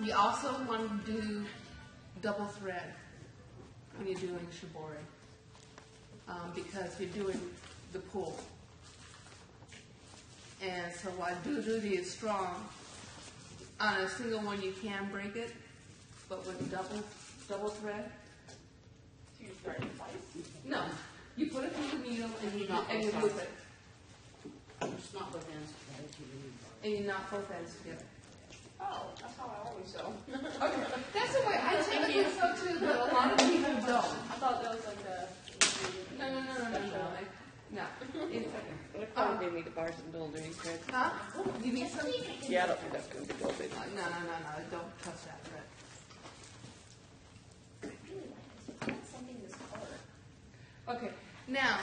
You also want to do double thread when you're doing shibori, because you're doing the pull. And so while duty is strong, on a single one you can break it, but with double thread. Do you thread it twice? No, you put it through the needle and you loop it. Just not both ends together. And you knot both ends together. Oh, that's how I always sew. Okay, that's the way I typically sew too, but a lot of people don't. I thought that was like a... No. It'll probably need to borrow some building thread. Huh? You need some? Yeah, I don't think that's going to be building. No, don't touch that thread. I really like this. I want something this color. Okay, now,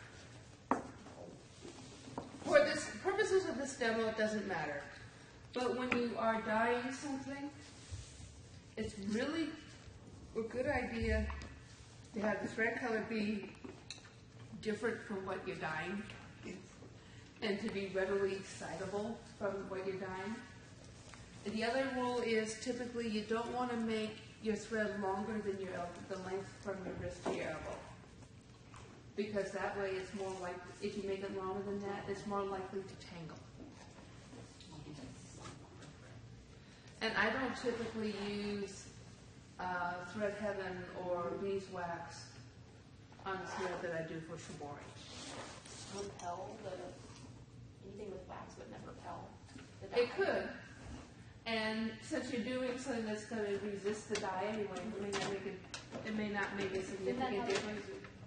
for this purposes of this demo, it doesn't matter. But when you are dyeing something, it's really a good idea to have the thread color be different from what you're dyeing and to be readily excitable from what you're dyeing. And the other rule is typically you don't want to make your thread longer than the length from your wrist to your elbow. Because that way it's more likely, if you make it longer than that, it's more likely to tangle. And I don't typically use Thread Heaven or beeswax on the thread that I do for shibori. Repel anything with wax would never repel. It could. And since you're doing something that's going to resist the dye anyway, it may not make a significant difference.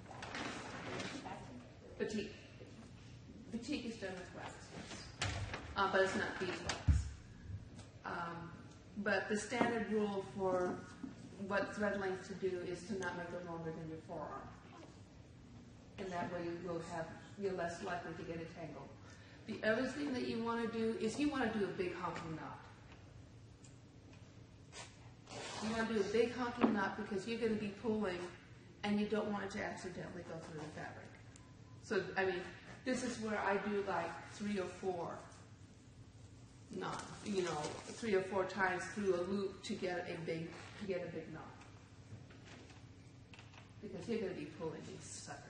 Batik is done with wax, yes. But it's not beeswax. But the standard rule for what thread length to do is to not make it longer than your forearm. And that way you're less likely to get a tangle. The other thing that you want to do is you want to do a big honking knot. You want to do a big honking knot because you're going to be pulling and you don't want it to accidentally go through the fabric. So, I mean, this is where I do like 3 or 4 knots, 3 or 4 times through a loop to get a big knot. Because you're going to be pulling these suckers.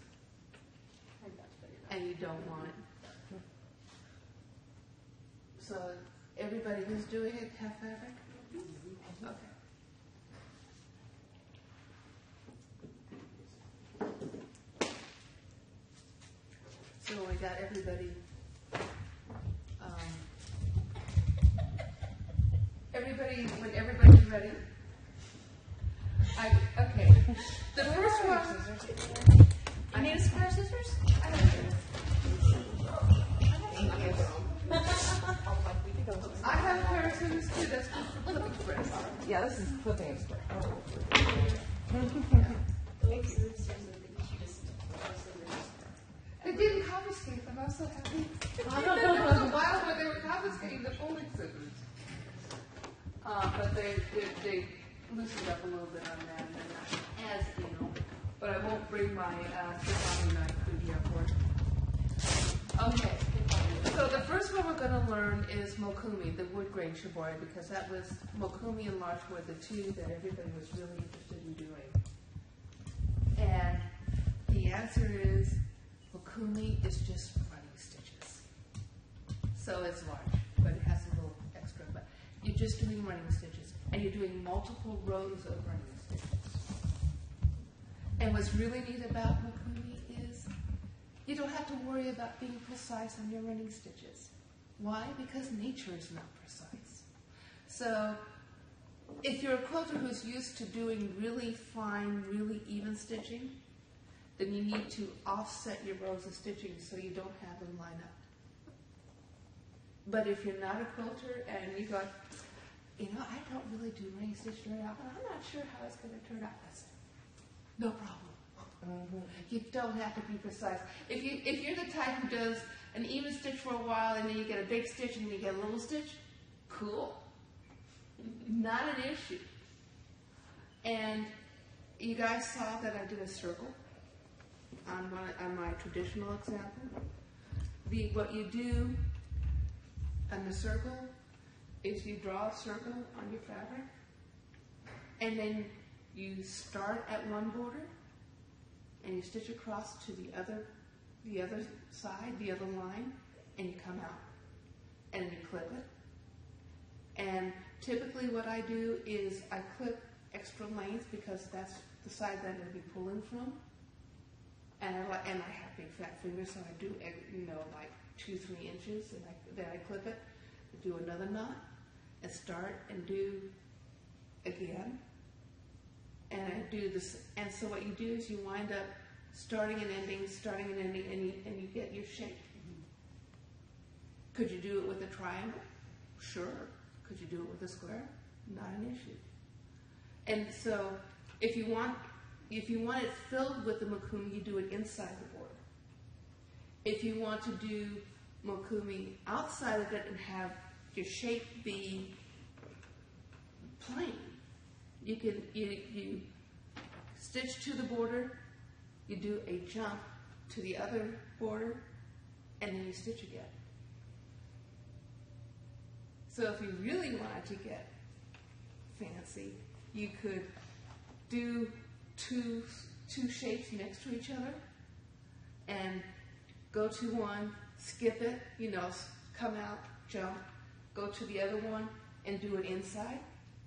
And you don't want it. So, everybody who's doing it have fabric? Okay. So we got everybody. When everybody's ready. Okay. The first one. You need a square scissors? I have a pair of scissors too. That's good for clipping threads. Yeah, this is clipping and square. They didn't confiscate them. I'm so happy. There was a while where they were confiscating the folding scissors. But they loosened up a little bit on that. And not as anal. But I won't bring my Shibori knife through the airport. Okay. So the first one we're going to learn is Mokumi, the wood grain shibori, because that was Mokumi and larch were the two that everybody was really interested in doing. And the answer is Mokumi is just running stitches. So it's large, but it has a little extra. But you're just doing running stitches, and you're doing multiple rows of running stitches. And what's really neat about Mokumi is you don't have to worry about being precise on your running stitches. Why? Because nature is not precise. So if you're a quilter who's used to doing really fine, really even stitching, then you need to offset your rows of stitching so you don't have them line up. But if you're not a quilter and you go, I don't really do running stitch very often, I'm not sure how it's going to turn out. That's no problem. You don't have to be precise. If you're the type who does an even stitch for a while and then you get a big stitch and then you get a little stitch, cool. Not an issue. And you guys saw that I did a circle on my traditional example. What you do on the circle is you draw a circle on your fabric, and then you start at one border, and you stitch across to the other side, the other line, and you come out, and then you clip it. And typically what I do is I clip extra length because that's the side that I'm going to be pulling from. And I have big fat fingers, so I do, like 2-3 inches, and then I clip it, do another knot, and start and do again. And I do this, and so what you do is you wind up starting and ending, and you get your shape. Could you do it with a triangle? Sure. Could you do it with a square? Not an issue. And so if you want it filled with the mokumi, you do it inside the border. If you want to do mokumi outside of it and have your shape be plain, you stitch to the border, you do a jump to the other border, and then you stitch again. So if you really wanted to get fancy, you could do two shapes next to each other and go to one, skip it, come out, jump, go to the other one and do it inside.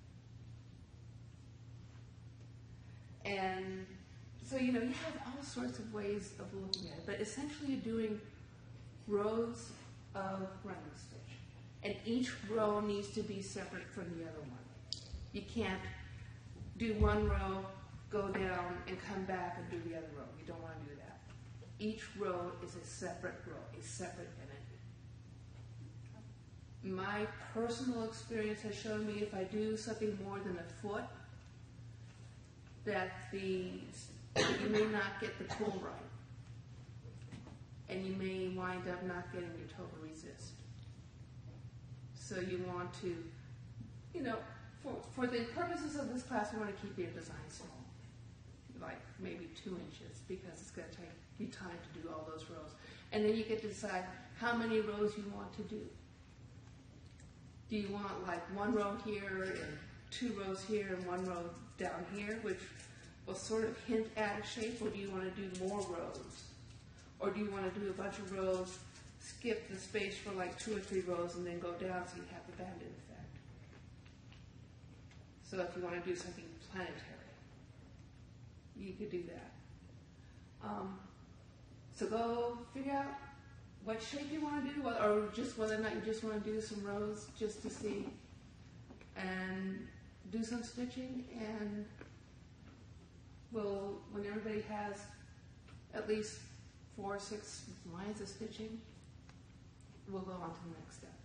And so, you have all sorts of ways of looking at it, but essentially you're doing rows of running stitch. And each row needs to be separate from the other one. You can't do one row, go down, and come back and do the other row. You don't want to do that. Each row is a separate row, a separate entity. My personal experience has shown me if I do something more than a foot, that you may not get the pull right. And you may wind up not getting your total resist. So you want to, for the purposes of this class, we want to keep your design small, like maybe 2 inches, because it's going to take you time to do all those rows. And then you get to decide how many rows you want to do. Do you want like 1 row here and 2 rows here and 1 row down here, which will sort of hint at a shape, or do you want to do more rows? Or do you want to do a bunch of rows, skip the space for like 2 or 3 rows, and then go down so you have the banded effect? So if you want to do something planetary, you could do that. So go figure out what shape you want to do, or just whether or not you just want to do some rows just to see, and do some stitching, and when everybody has at least 4 or 6 lines of stitching, we'll go on to the next step.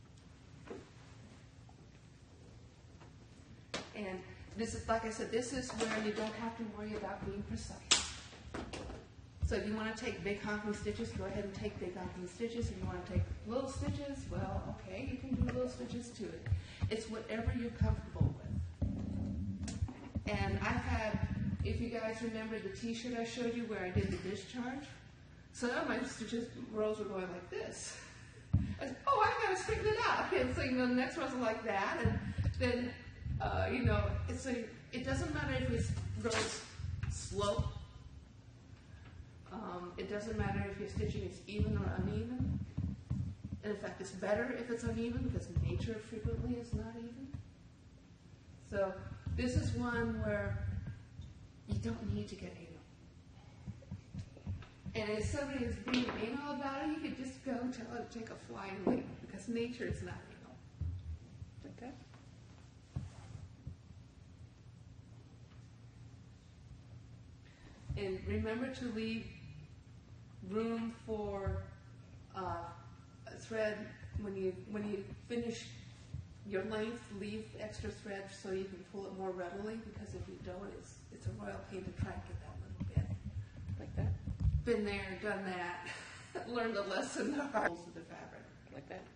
And this is, like I said, this is where you don't have to worry about being precise. So if you want to take big honking stitches, go ahead and take big honking stitches. If you want to take little stitches, well, okay, you can do little stitches to it. It's whatever you're comfortable with. And I've had, if you guys remember the t-shirt I showed you where I did the discharge, so now my stitches, rows were going like this. I said, oh, I've got to straighten it out. And so, the next rows are like that. And then, it doesn't matter if it's rows slope. It doesn't matter if your stitching is even or uneven. And in fact, it's better if it's uneven because nature frequently is not even. So this is one where you don't need to get anal. And if somebody is being anal about it, you could just go tell it to take a flying leap because nature is not anal. Okay? And remember to leave room for a thread when you finish your length. Leave extra thread so you can pull it more readily, because if you don't, it's a royal pain to try and get that little bit like that. Been there, done that. Learned the lesson the hard way. Of the fabric like that.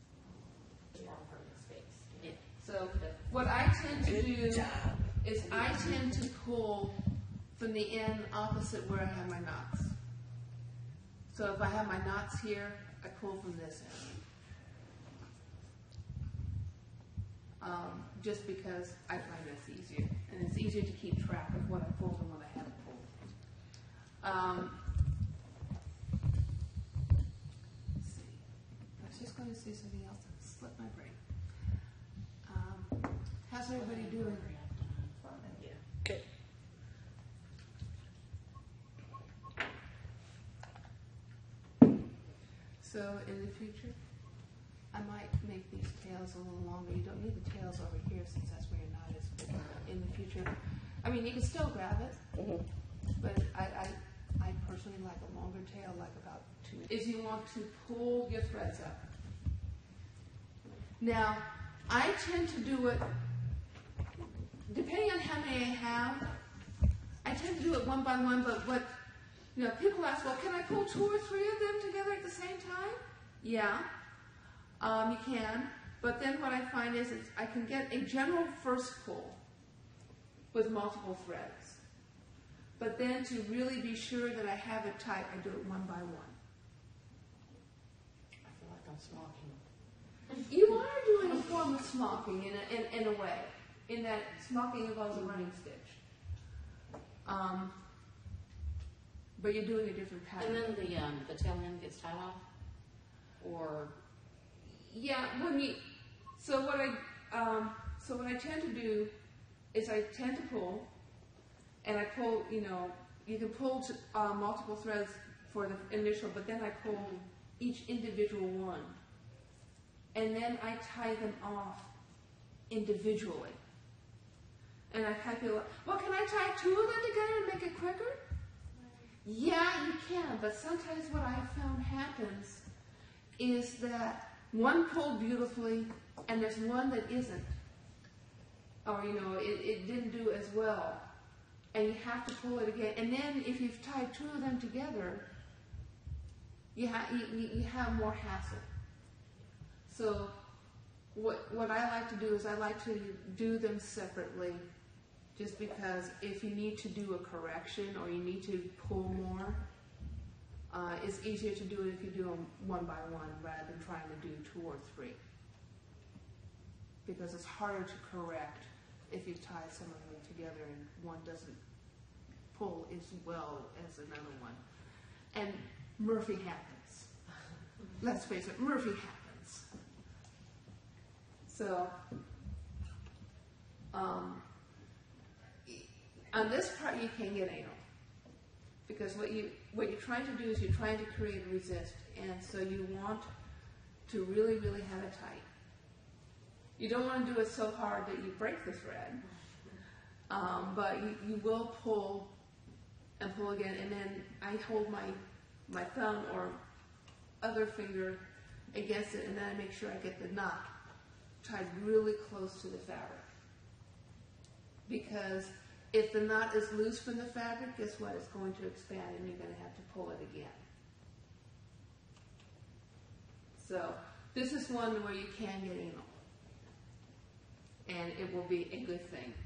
Yeah. So what I tend to do is I tend to pull from the end opposite where I have my knots. So if I have my knots here, I pull from this just because I find that's easier. And it's easier to keep track of what I pulled and what I haven't pulled. Let's see. I was just going to say something else that slipped my brain. How's everybody doing? Good. So in the future, I might make these tails a little longer. You don't need the tails over here since that's where your knot is. But in the future, I mean, you can still grab it, but I personally like a longer tail, like about 2. Is you want to pull your threads up. Now, I tend to do it, depending on how many I have, I tend to do it one by one, but what, people ask, well, can I pull 2 or 3 of them together at the same time? Yeah, you can, but then what I find is I can get a general first pull with multiple threads. But then to really be sure that I have it tight, I do it one by one. I feel like I'm smocking. You are doing a form of smocking in a way, in that smocking involves a running stitch. But you're doing a different pattern. And then the tail end gets tied off? Or? Yeah, so what I tend to do is I tend to pull, and I pull, you can pull multiple threads for the initial, but then I pull each individual one. And then I tie them off individually. And I feel, well, can I tie 2 of them together and make it quicker? Yeah, you can, but sometimes what I have found happens is that one pulled beautifully and there's one that isn't. Or, it didn't do as well. And you have to pull it again. And then if you've tied 2 of them together, you have more hassle. So what I like to do is I like to do them separately, just because if you need to do a correction or you need to pull more, it's easier to do it if you do them one by one rather than trying to do 2 or 3. Because it's harder to correct if you tie some of them together and one doesn't pull as well as another one. And Murphy happens. Let's face it, Murphy happens. So, on this part you can get anal, because what you're trying to do is you're trying to create a resist, and so you want to really, really have it tight. You don't want to do it so hard that you break the thread, but you will pull and pull again, and then I hold my thumb or other finger against it, and then I make sure I get the knot tied really close to the fabric. Because if the knot is loose from the fabric, guess what? It's going to expand and you're going to have to pull it again. So this is one where you can get anal. And it will be a good thing.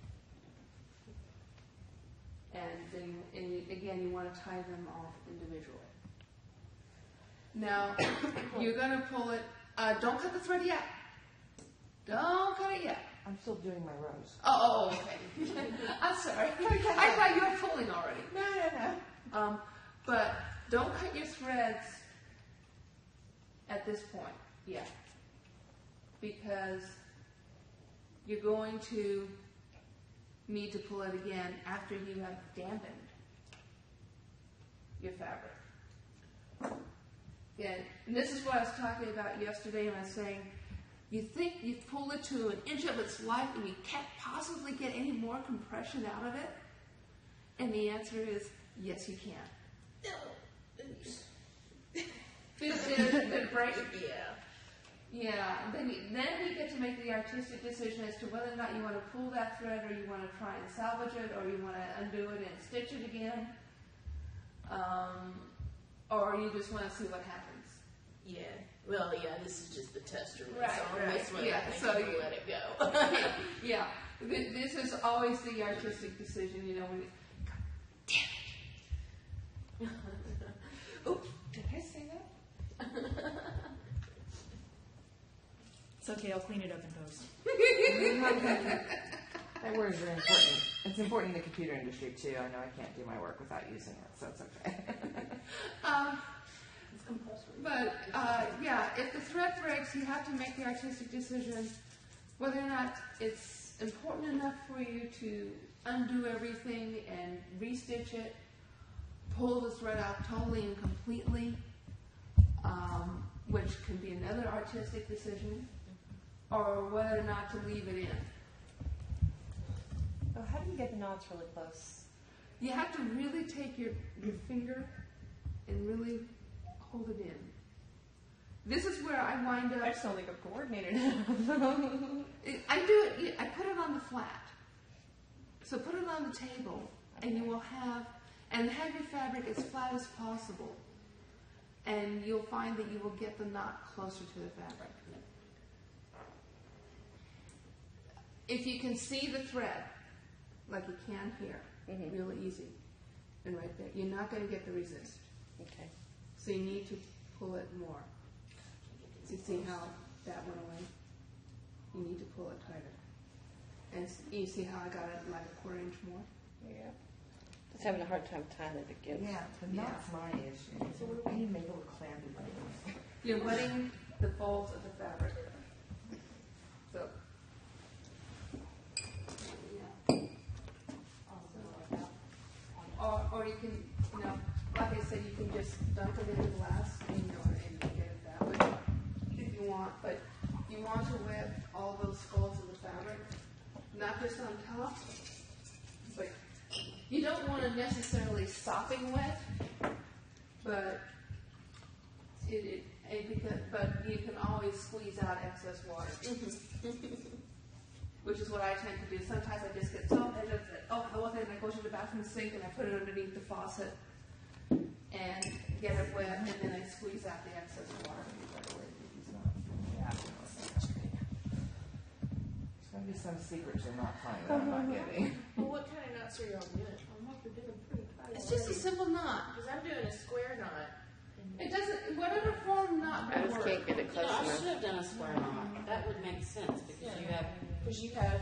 And again, you want to tie them off individually. Now, you're going to pull it. Don't cut the thread yet. Don't cut it yet. I'm still doing my rows. Oh, okay. I'm sorry. I thought you were pulling already. No. But don't cut your threads at this point yet, because you're going to need to pull it again after you have dampened your fabric. Yeah, and this is what I was talking about yesterday, and I was saying, you think you've pulled it to an inch of its life and you can't possibly get any more compression out of it? And the answer is, yes, you can. Did it break? Yeah. Then you get to make the artistic decision as to whether or not you want to pull that thread, or you want to try and salvage it, or you want to undo it and stitch it again, or you just want to see what happens. Yeah. Well, yeah, this is just the tester. Right, so on this one, yeah, I think so you let it go. Yeah. This is always the artistic decision, when you, God damn it. Oops, did I say that? It's okay, I'll clean it up in post. That word is very important. It's important in the computer industry too. I know I can't do my work without using it, so it's okay. It's compulsory. But yeah, if the thread breaks, you have to make the artistic decision whether or not it's important enough for you to undo everything and restitch it, pull the thread out totally and completely, which can be another artistic decision, or whether or not to leave it in. Oh, how do you get the knots really close? You have to really take your finger and really hold it in. This is where I wind up. I just don't think I'm coordinated. I do it. I put it on the flat. So put it on the table, and you will have your fabric as flat as possible, and you'll find that you will get the knot closer to the fabric. If you can see the thread, like you can here, really easy, and right there, you're not going to get the resist. Okay. So you need to pull it more. So you see how that went away? You need to pull it tighter. And you see how I got it like a quarter inch more? Yeah. Just having a hard time tying it together. Yeah, but that's my issue. So I need to make little clampy things. You're wetting the folds of the fabric. So, yeah. Or you can, like I said, you can just dunk it in the glass and get it that way if you want. But you want to wet all those folds of the fabric, not just on top, but you don't want to necessarily sopping wet, but but you can always squeeze out excess water. Which is what I tend to do. Sometimes I just get so and I go to the bathroom sink and I put it underneath the faucet and get it wet, and then I squeeze out the excess water. Yeah. There's going to be some secrets you're not finding that I'm not getting. Well, what kind of knots are y'all doing? I'm like, you're doing pretty tight. It's just a simple knot. Because I'm doing a square knot. It doesn't, whatever form knot I will just work. can't get it close I enough. should have done a square knot. That would make sense because you have. Because you have,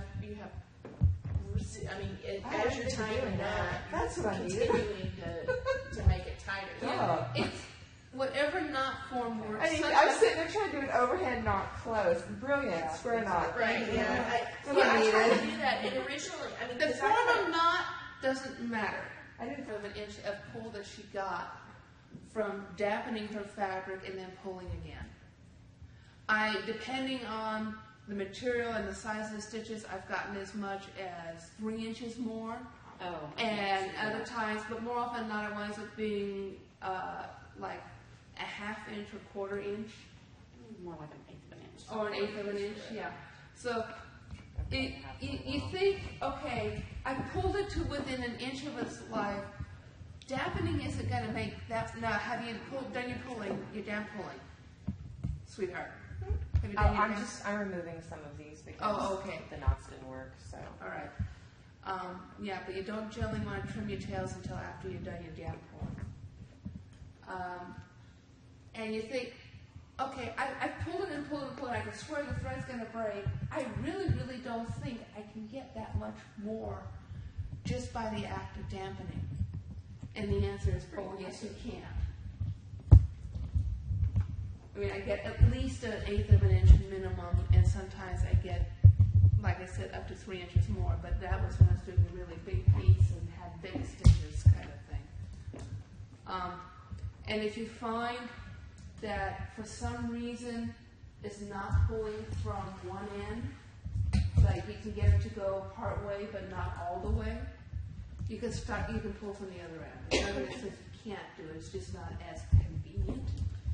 as you're tying a knot, That's what I needed. continuing to make it tighter. Yeah. It's whatever knot form works. I was sitting there trying to do an overhead knot close. Brilliant. Square knot. Right, yeah. That's what I I tried needed. to do that, and originally, The because form of knot doesn't matter. I didn't. Of an inch of pull that she got from dampening her fabric and then pulling again. Depending on the material and the size of the stitches, I've gotten as much as 3 inches more. Oh. And other times, but more often than not, it winds up being like a ½ inch or 1/4 inch. More like an 1/8 of an inch. Or an 1/8 of an inch, yeah. So you think, okay, I pulled it to within an inch of its life. Dampening isn't going to make that. Now, have you done your pulling? Your damp pulling, sweetheart? Have you done your damp? I'm removing some of these because Oh, okay. the knots didn't work. So. All right. Yeah, but you don't generally want to trim your tails until after you've done your damp pulling. And you think, okay, I pulled it and pulled it and pulled it. I can swear the thread's going to break. I really, really don't think I can get that much more just by the act of dampening. And the answer is, oh, yes, you can. I mean, I get at least an 1/8 of an inch minimum, and sometimes I get, like I said, up to 3 inches more. But that was when I was doing a really big piece and had big stitches kind of thing. And if you find that for some reason it's not pulling from one end, like you can get it to go part way but not all the way, you can pull from the other end. The other end says you can't do it, it's just not as convenient.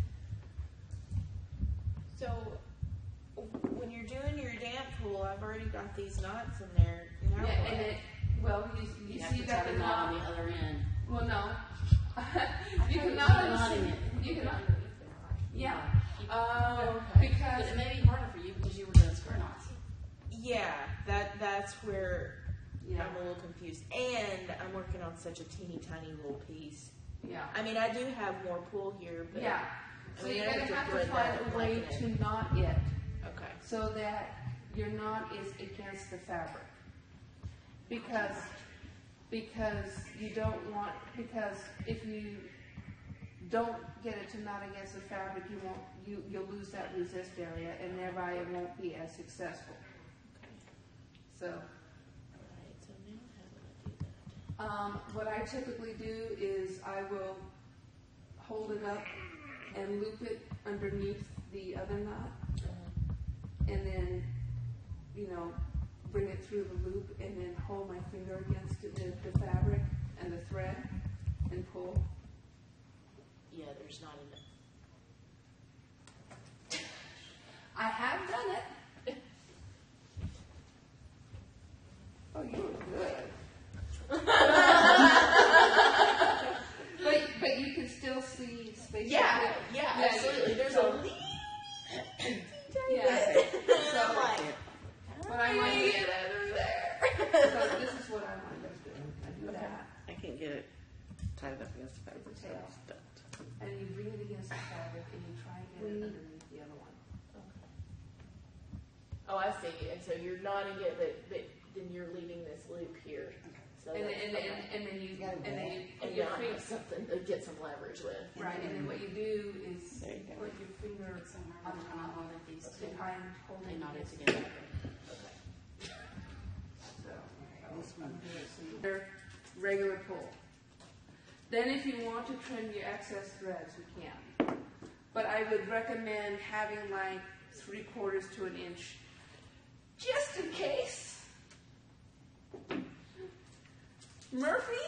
So, when you're doing your damp pull, I've already got these knots in there. Now Yeah, what? and you have see to that tie the the knot on knot. the other end. Well, no. You I can thought not knotting understand. it. You can not. Yeah. Okay. Because But it may be harder for you because you were doing square knots. Yeah, that's where yeah, I'm a little confused. And I'm working on such a teeny tiny little piece. yeah. I mean, I do have more pull here, but Yeah. I So mean, you're I going to have to thread find that a way like to knot it Okay. so that your knot is against the fabric. Because you don't want, because if you don't get it to knot against the fabric, you'll lose that resist area, and thereby it won't be as successful. So, Alright, so now how do I do that? what I typically do is I will hold it up and loop it underneath the other knot, and then, bring it through the loop, and then hold my finger against the fabric and the thread and pull. Yeah, there's not enough. I have done it. Oh, you were good. but you can still see space. Yeah, absolutely. There's a little Yeah. So I'm like, But I how do might I do get out of there? So this is what I wind up doing. I do that, I can't get it tied up against the fabric. It's a tail. and you bring it against the fabric, and you try and get it underneath the other one. Oh, I see. And so you're knotting it, but then you're leaving this loop here. So And that- then you and put your now I finger. have something to get some leverage with. Right, and then what you do is There you go. put your finger Somewhere on between top one of these two. behind They holding knot it against the together. fabric. So, Your regular pull. Then if you want to trim your excess threads, you can. But I would recommend having like 3/4 to an inch, just in case. Murphy?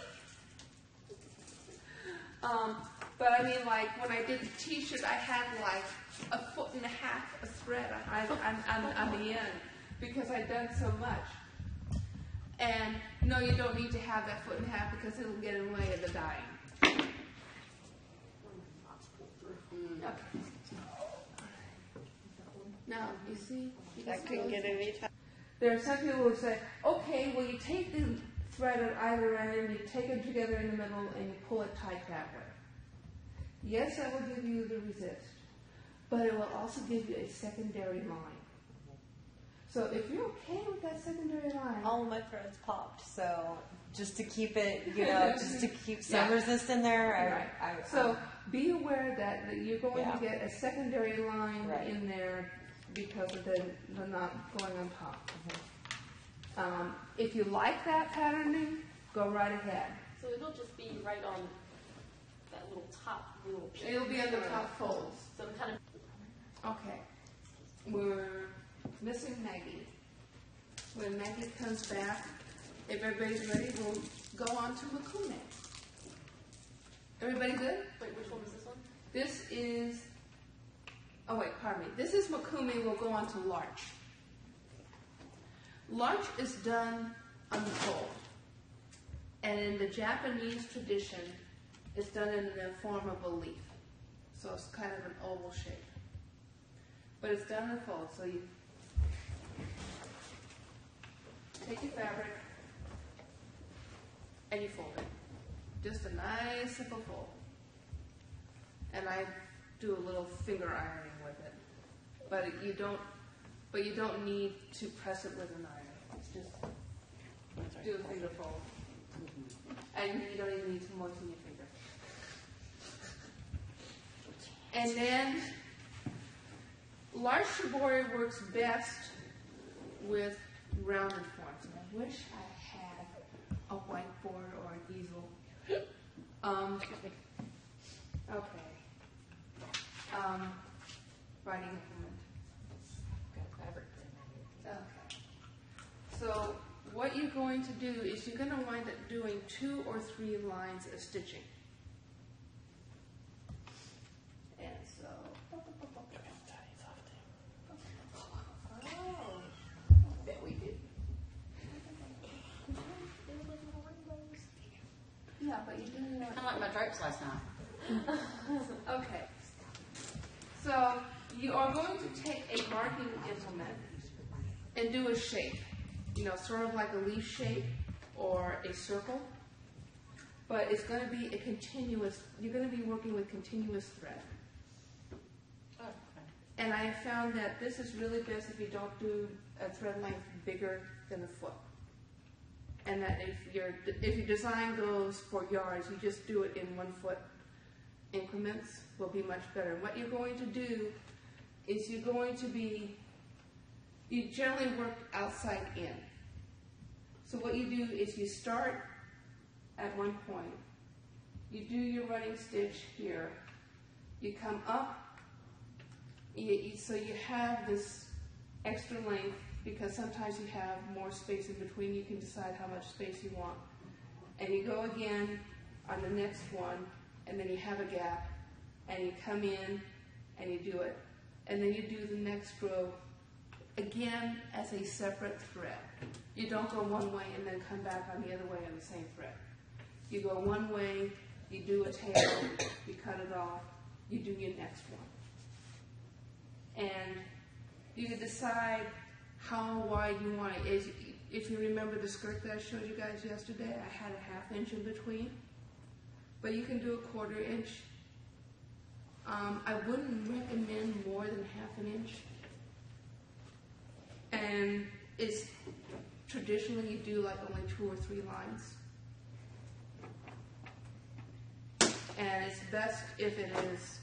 But I mean, like when I did the t-shirt, I had like 1.5 foot of thread on the end because I'd done so much. And no, you don't need to have that 1.5 foot because it'll get in the way of the dyeing. Okay. Now, you see? I couldn't get any time. There are some people who say, okay, well, you take the thread at either end and you take them together in the middle and you pull it tight that way. Yes, that will give you the resist, but it will also give you a secondary line. So if you're okay with that secondary line, All of my threads popped, so just to keep it, just to keep some Yeah. resist in there. Right. So be aware that you're going Yeah. to get a secondary line Right. in there because of the knot going on top. If you like that patterning, go right ahead. So it'll just be right on that little piece. It'll be on the top folds. So I'm kind of Okay. We're missing Maggie. When Maggie comes back, if everybody's ready, we'll go on to Makune. Everybody good? wait, which one was this one? This is, oh wait, pardon me. This is Makumi. We'll go on to Larch. Larch is done on the fold. And in the Japanese tradition, it's done in the form of a leaf. So it's kind of an oval shape. But it's done in the fold. So you take your fabric and you fold it. Just a nice simple fold. And I do a little finger ironing with it. But you don't need to press it with an iron. It's just do a finger fold. And you don't even need to moisten your finger. And then large shibori works best with rounded forms. And I wish I had a whiteboard or an easel. Okay. Writing implement. Got fabric. Okay. So what you're going to do is you're going to wind up doing 2 or 3 lines of stitching. And so. Oh. Bet we did. Yeah, but you didn't know. Kind of like my drapes last night. Okay. So you are going to take a marking implement and do a shape. Sort of like a leaf shape or a circle. But it's going to be a continuous, you're going to be working with continuous thread. Oh, okay. And I have found that this is really best if you don't do a thread length bigger than a foot. And that if your design goes for yards, you just do it in 1 foot increments will be much better. And what you're going to do is you generally work outside in. So what you do is you start at one point, you do your running stitch here, you come up, so you have this extra length because sometimes you have more space in between. You can decide how much space you want. And you go again on the next one, and then you have a gap, and you come in and you do it. And then you do the next row again as a separate thread. You don't go one way and then come back on the other way on the same thread. You go one way, you do a tail, you cut it off, you do your next one. And you can decide how wide you want it. If you remember the skirt that I showed you guys yesterday, I had a 1/2 inch in between. But you can do a 1/4 inch. I wouldn't recommend more than 1/2 inch. And it's traditionally you do like only 2 or 3 lines. And it's best if it is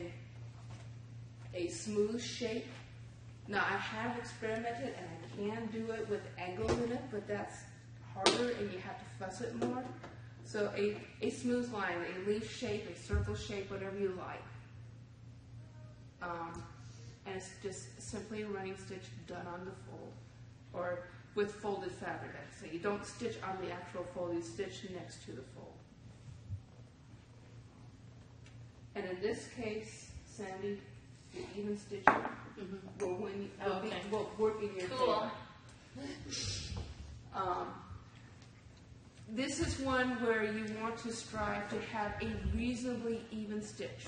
a smooth shape. Now I have experimented and I can do it with angles in it, but that's harder and you have to fuss it more. So a smooth line, a leaf shape, a circle shape, whatever you like. And it's just simply a running stitch done on the fold, or with folded fabric. So you don't stitch on the actual fold, you stitch next to the fold. And in this case, Sandy, the even stitching will work in your favor. This is one where you want to strive to have a reasonably even stitch.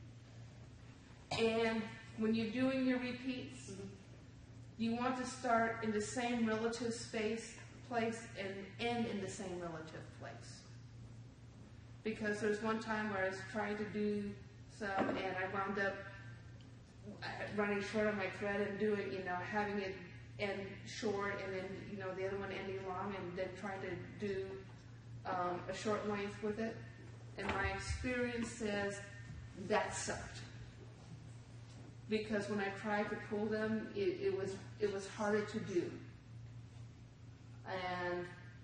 And when you're doing your repeats, you want to start in the same relative place and end in the same relative place. Because there's one time where I was trying to do some and I wound up running short on my thread and doing, having it end short and then, the other one ending long and then trying to do a short length with it. And my experience says that sucked. Because when I tried to pull them, it was harder to do. And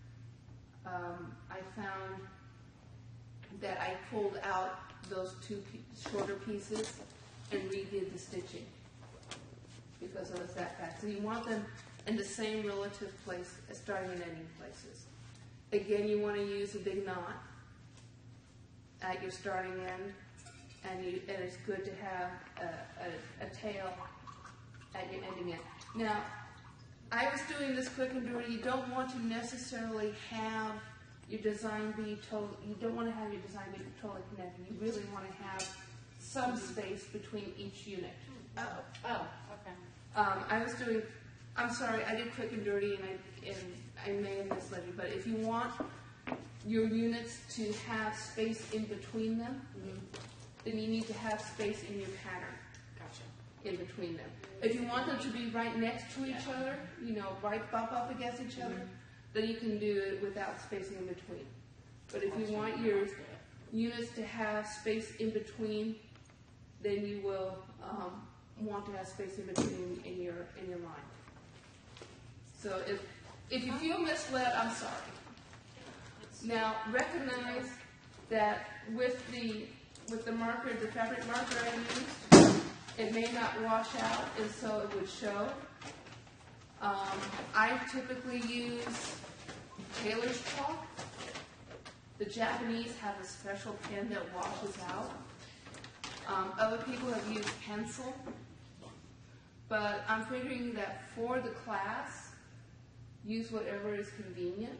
I found that I pulled out those 2 shorter pieces and redid the stitching because it was that bad. So you want them in the same relative place as starting and ending places. Again, you want to use a big knot at your starting end, and it's good to have a tail at your ending end. Now, I was doing this quick and dirty. You don't want to necessarily have your design be you don't want to have your design be totally connected. You really want to have some space between each unit. Oh, okay. I'm sorry, I did quick and dirty and I may have misled you, but if you want your units to have space in between them, then you need to have space in your pattern. Gotcha. In between them. If you want them to be right next to each other, right bump up against each other, then you can do it without spacing in between. But if you want your units to have space in between, then you will want to have space in between in your line. So if you feel misled, I'm sorry. Now recognize that with the marker, the fabric marker I used, it may not wash out, and so it would show. I typically use tailor's chalk. The Japanese have a special pen that washes out. Other people have used pencil. But I'm figuring that for the class, use whatever is convenient.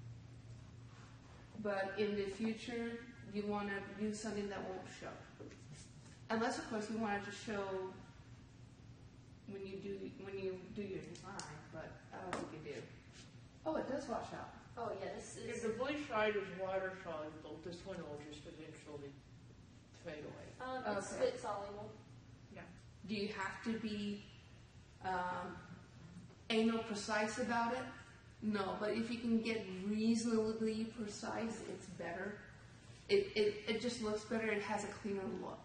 But in the future, you want to use something that won't show. Unless, of course, you want it to show when you do your design, but I don't think you do. Oh, it does wash out. Oh, yeah, this If is. the blue side is water soluble, this one will just eventually fade away. It's Okay. spit soluble. Do you have to be anal precise about it? No, but if you can get reasonably precise, it's better. It just looks better. It has a cleaner look.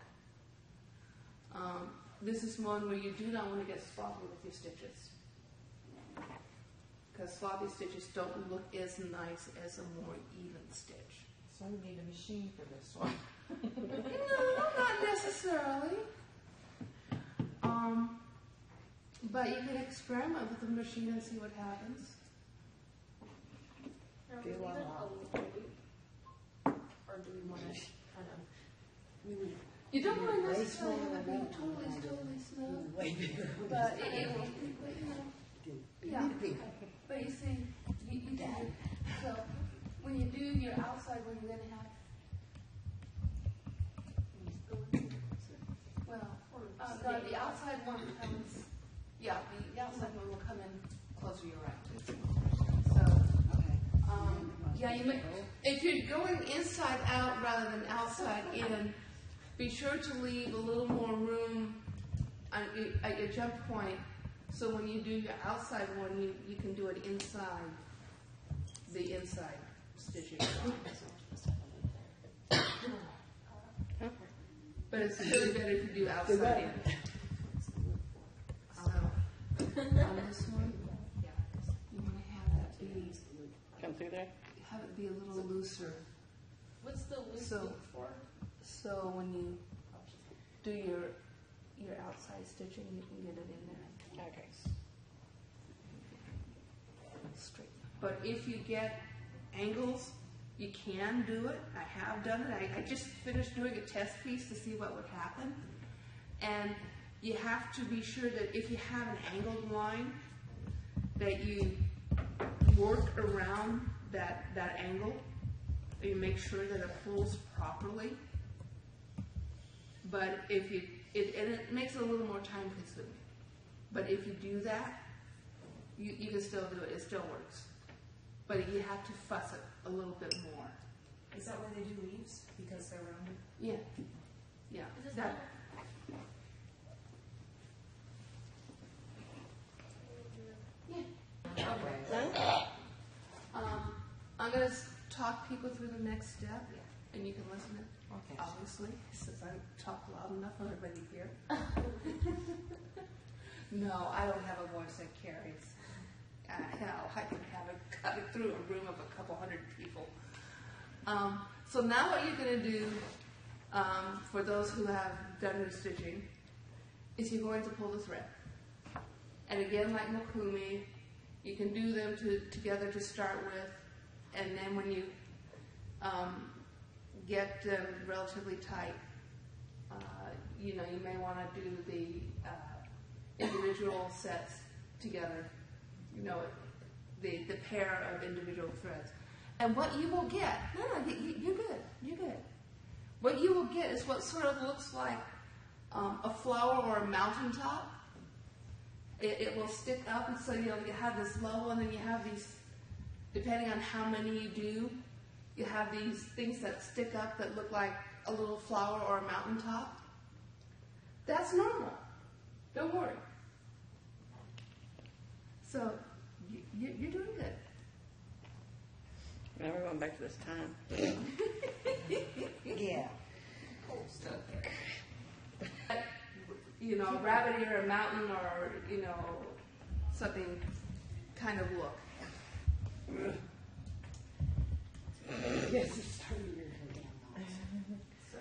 This is one where you do not want to get sloppy with your stitches, because sloppy stitches don't look as nice as a more even stitch. So you need a machine for this one. No, not necessarily. But you can experiment with the machine and see what happens. Or do we want to kind of? You don't want to necessarily have it be totally smooth, but it will, yeah. But you see, you do. So when you do your outside one, you're going to have. Well, no, the outside one comes. Yeah, the outside one will come in closer to your right. So, yeah, you may, if you're going inside out rather than outside in, be sure to leave a little more room at your jump point, so when you do your outside one, you can do it inside the inside stitching. But it's really better if you do outside in. So, on this one, you want to have that be, Come through there? have it be a little looser. What's the loose So- loop for? So when you do your outside stitching, you can get it in there Okay. straight. But if you get angles, you can do it. I have done it. I just finished doing a test piece to see what would happen. And you have to be sure that if you have an angled line, that you work around that angle. You make sure that it pulls properly. But if you, it makes it a little more time consuming. But if you do that, you can still do it. It still works. But you have to fuss it a little bit more. Is that why they do leaves? Because they're rounded? Yeah. Yeah. Is this That, yeah. Okay. I'm going to talk people through the next step, and you can listen to it, Okay. obviously, since I talk loud enough for everybody to hear. No, I don't have a voice that carries. Hell, I can have it cut it through a room of a couple hundred people. So now what you're going to do, for those who have done your stitching, is you're going to pull the thread. And again, like Mokumi, you can do them together to start with, and then when you get them relatively tight, you may want to do the individual sets together. The pair of individual threads. And what you will get, you're good. What you will get is what sort of looks like a flower or a mountaintop. It will stick up, and so you have this low, and then you have these, depending on how many you do, you have these things that stick up that look like a little flower or a mountaintop. That's normal. Don't worry. So, you're doing good. Now we're going back to this time. Yeah. A rabbit ear, a mountain, or, something kind of look. Yes, it's starting to irritate me. So.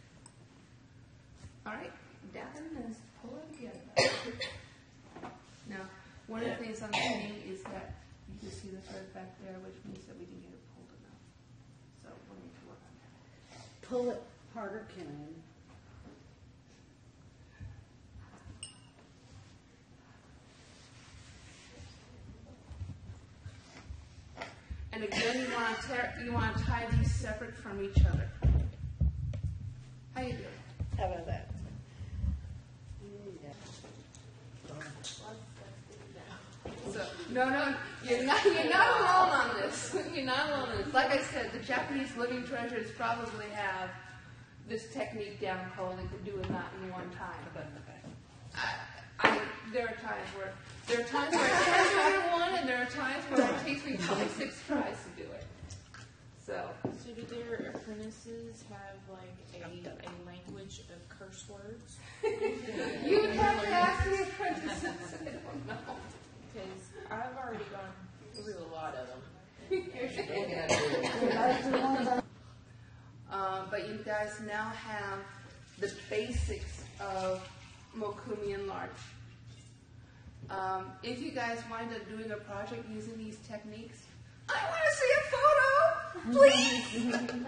All right, down and pull it together. Now, one of the things I'm seeing is that you can see the thread back there, which means that we didn't get it pulled enough. So we'll need to work on that. Pull it harder, Karen. And again, you want to tie these separate from each other. How you doing? How about that? So, no, you're not alone on this. You're not alone on this. Like I said, the Japanese living treasures probably have this technique down cold. They could do a knot in one time. There are times where it can do it in one, and there are times where it takes me probably 6 tries to do it. So do their apprentices have like a language of curse words? you would have to ask the apprentices. I don't know. Because I've already gone through a lot of them. But you guys now have the basics of Mokumi and Larch. If you guys wind up doing a project using these techniques, I want to see a photo, please.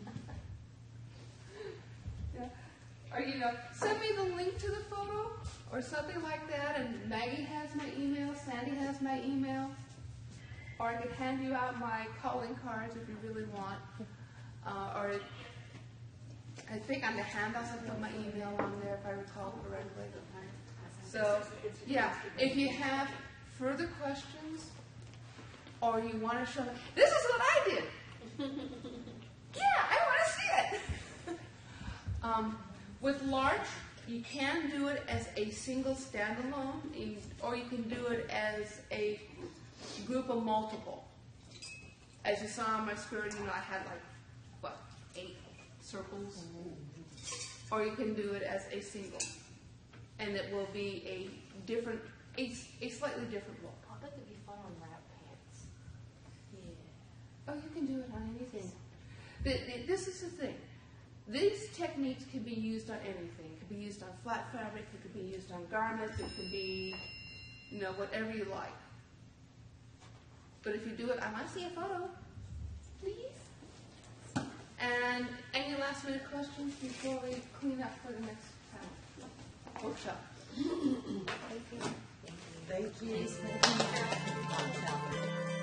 Yeah. Or send me the link to the photo or something like that. And Maggie has my email, Sandy has my email, or I could hand you out my calling cards if you really want. Or I think on the handouts I put my email on there if I recall correctly. So, yeah, if you have further questions or you want to show me, this is what I did. Yeah, I want to see it. With Larch, you can do it as a single standalone, or you can do it as a group of multiple. As you saw on my screen, I had 8 circles. Or you can do it as a single. And it will be a slightly different look. I bet it'd be fun on wrap pants. Yeah. Oh, you can do it on anything. This is the thing. These techniques can be used on anything. It could be used on flat fabric. It could be used on garments. It could be, whatever you like. But if you do it, I want to see a photo, please. And any last minute questions before we clean up for the next workshop? Thank you. Thank you.